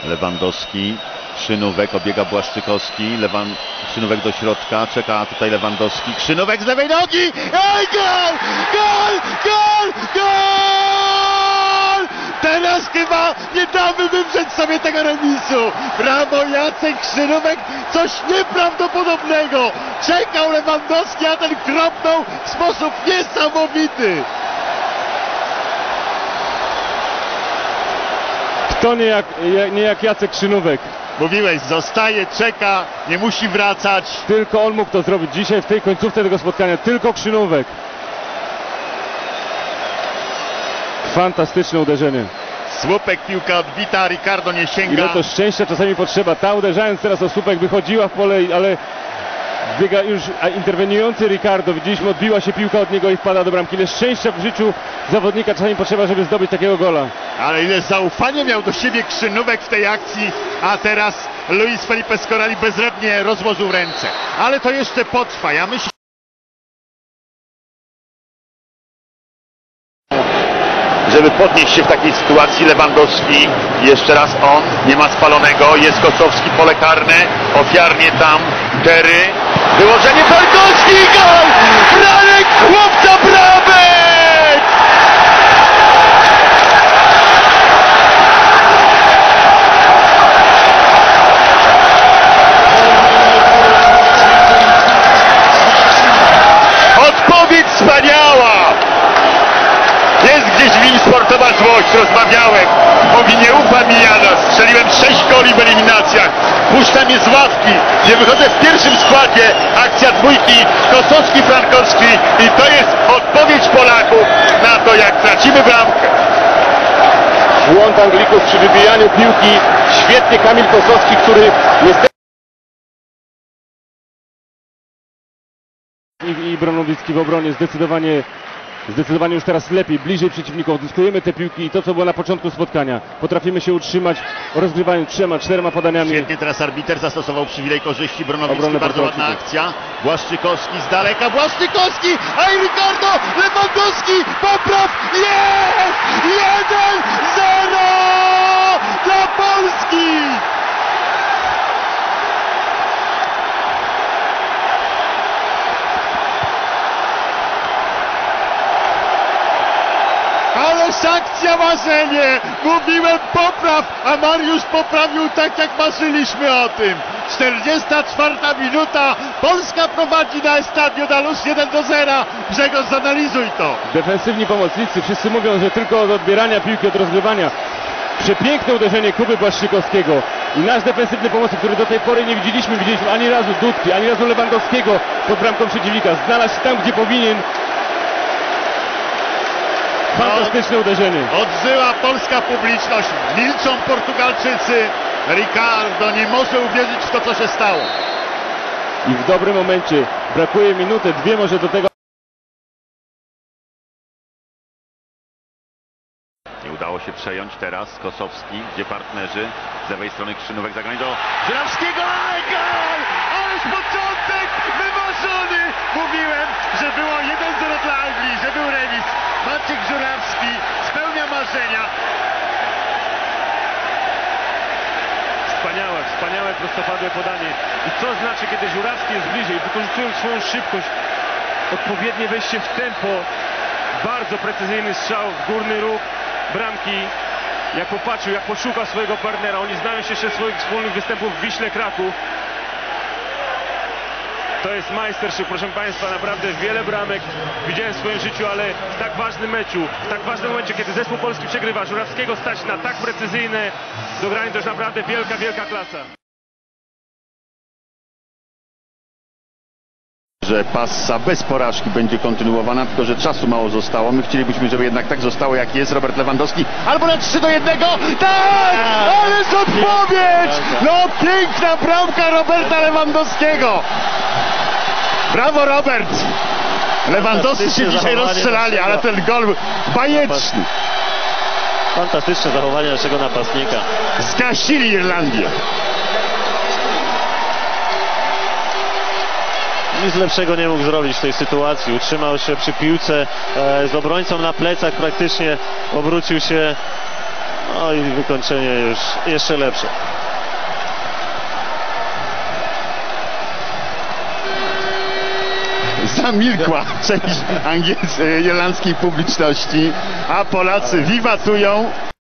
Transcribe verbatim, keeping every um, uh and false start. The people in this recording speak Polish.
Lewandowski, Krzynówek, obiega Błaszczykowski, Lewan... Krzynówek do środka, czeka tutaj Lewandowski, Krzynówek z lewej nogi, ej, gol! Gol! Gol! Gol! Teraz chyba nie damy wywrzeć sobie tego remisu. Brawo, Jacek Krzynówek, coś nieprawdopodobnego. Czekał Lewandowski, a ten kropnął w sposób niesamowity. Kto nie jak, nie jak Jacek Krzynówek. Mówiłeś, zostaje, czeka, nie musi wracać. Tylko on mógł to zrobić dzisiaj w tej końcówce tego spotkania. Tylko Krzynówek. Fantastyczne uderzenie. Słupek, piłka odbita, Ricardo nie sięga. Ile to szczęścia czasami potrzeba. Ta uderzając teraz o słupek wychodziła w pole, ale biega już a interweniujący Ricardo. Widzieliśmy, odbiła się piłka od niego i wpada do bramki. Ile szczęścia w życiu zawodnika czasami potrzeba, żeby zdobyć takiego gola. Ale ile zaufania miał do siebie Krzynówek w tej akcji, a teraz Luis Felipe Scolari bezradnie rozłożył ręce. Ale to jeszcze potrwa, ja myślę. Żeby podnieść się w takiej sytuacji, Lewandowski, jeszcze raz on, nie ma spalonego, jest Kosowski, pole karne, ofiarnie tam, Terry, wyłożenie Tarkowski, gol! Branek, chłopca, bramek! Odpowiedź wspaniała! Jest gdzieś w nim sportowa złość, rozmawiałem. Mówi, nie ufa mi Jana, strzeliłem sześć goli w eliminacjach. Puszcza mnie z ławki, nie wychodzę w pierwszym składzie. Akcja dwójki, Kosowski, Frankowski i to jest odpowiedź Polaków na to, jak tracimy bramkę. Błąd Anglików przy wybijaniu piłki. Świetnie Kamil Kosowski, który niestety... I, i Bronowicki w obronie zdecydowanie... Zdecydowanie już teraz lepiej, bliżej przeciwników, odzyskujemy te piłki i to, co było na początku spotkania. Potrafimy się utrzymać, rozgrywając trzema, czterema podaniami. Świetnie teraz arbiter zastosował przywilej korzyści, Bronowicki, Obronę bardzo ładna Bronowicki. akcja. Błaszczykowski z daleka, Błaszczykowski, a i Ricardo, Lewandowski, popraw, jest! jeden zero dla Polski! Ależ akcja, marzenie! Mówiłem popraw, a Mariusz poprawił tak, jak marzyliśmy o tym. czterdziesta czwarta minuta, Polska prowadzi na Estadio da Luz jeden do zera. Grzegorz, zanalizuj to. Defensywni pomocnicy, wszyscy mówią, że tylko od odbierania piłki, od rozgrywania. Przepiękne uderzenie Kuby Błaszczykowskiego i nasz defensywny pomocnik, który do tej pory nie widzieliśmy, widzieliśmy ani razu Dudki, ani razu Lewandowskiego pod bramką przeciwnika. Znalazł się tam, gdzie powinien. Fantastyczne uderzenie. Odżyła polska publiczność, milczą Portugalczycy. Ricardo nie może uwierzyć w to, co się stało. I w dobrym momencie, brakuje minutę, dwie może do tego. Nie udało się przejąć teraz Kosowski, gdzie partnerzy z lewej strony Krzynówek zagranie do Żurawskiego, ale gol! Ależ początek wymarzony! Mówiłem, że było jeden zero dla Anglii, że był remis. Maciek Żurawski spełnia marzenia. Wspaniałe, wspaniałe prostopadłe podanie. I co znaczy, kiedy Żurawski jest bliżej, wykorzystując swoją szybkość, odpowiednie wejście w tempo, bardzo precyzyjny strzał w górny róg bramki. Jak popatrzył, jak poszukał swojego partnera. Oni znają się jeszcze z swoich wspólnych występów w Wiśle Kraków. To jest majstersztyk, proszę Państwa, naprawdę wiele bramek widziałem w swoim życiu, ale w tak ważnym meczu, w tak ważnym momencie, kiedy zespół polski przegrywa, Żurawskiego stać na tak precyzyjne dogranie, to już naprawdę wielka, wielka klasa. Że passa bez porażki będzie kontynuowana, tylko że czasu mało zostało. My chcielibyśmy, żeby jednak tak zostało, jak jest. Robert Lewandowski albo na trzy do jednego. Tak! Ależ odpowiedź! No piękna bramka Roberta Lewandowskiego. Brawo, Robert! Lewandowscy się dzisiaj rozstrzelali, ale ten gol bajeczny. Fantastyczne zachowanie naszego napastnika. Zgasili Irlandię. Nic lepszego nie mógł zrobić w tej sytuacji. Utrzymał się przy piłce e, z obrońcą na plecach, praktycznie obrócił się. No i wykończenie już jeszcze lepsze. Zamilkła część angielskiej, irlandzkiej publiczności, a Polacy wiwatują.